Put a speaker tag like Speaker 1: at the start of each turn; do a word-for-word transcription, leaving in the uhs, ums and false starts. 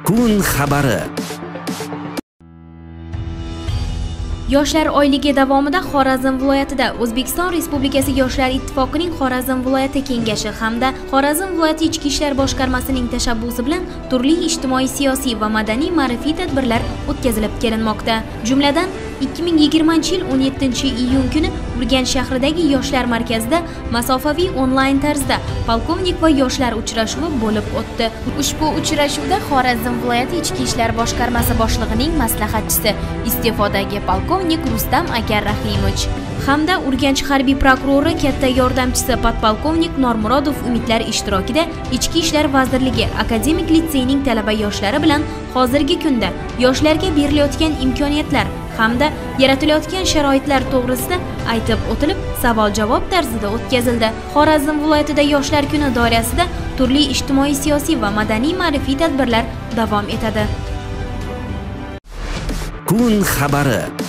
Speaker 1: Kun xabari.
Speaker 2: Yoshlar oyligi davomida Xorazm viloyatida O'zbekiston Respublikasi Yoshlar ittifoqining Xorazm viloyati kengashi hamda Xorazm viloyati ichki ishlar boshqarmasining tashabbusi bilan turli ijtimoiy, siyosiy va madaniy ma'rifiy tadbirlar o'tkazilib kelinmoqda. Jumladan, ikki ming yigirmanchi yil o'n yettinchi iyun kuni Urganch shahridagi yoshlar markazida masofaviy onlayn tarzda polkovnik va yoshlar uchrashuvi bo'lib o'tdi. Ushbu uchrashuvda Xorazm viloyati ichki ishlar boshqarmasi boshlig'ining maslahatchisi, iste'fodagi polkovnik Rustam aka Rahimovich hamda Urganch harbiy prokurori katta yordamchisi podpolkovnik Normurodov Umidlar ishtirokida Ichki ishlar vazirligi akademik litseyning talaba yoshlari bilan hozirgi kunda yoshlarga berilayotgan imkoniyatlar hamda yaratilayotgan sharoitlar to'g'risida aytib o'tilib, savol-javob tarzida o'tkazildi. Xorazm viloyatida yoshlar kuni doirasida turli ijtimoiy, siyosiy va madaniy ma'rifiy tadbirlar davom etadi.
Speaker 1: Kun xabari.